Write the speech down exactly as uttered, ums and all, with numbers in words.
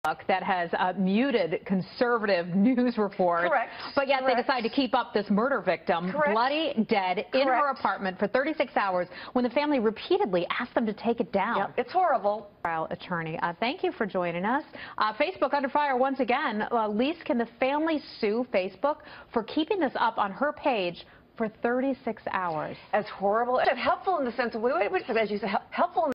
that has uh, muted conservative news reports. Correct. But yet Correct. they decide to keep up this murder victim, Correct. bloody dead, Correct. in her apartment for thirty-six hours when the family repeatedly asked them to take it down. Yep, it's horrible. Trial attorney, uh, thank you for joining us. Uh, Facebook under fire once again. Uh, Lise, can the family sue Facebook for keeping this up on her page for thirty-six hours? As horrible, helpful in the sense of, wait, wait, wait, as you said, helpful in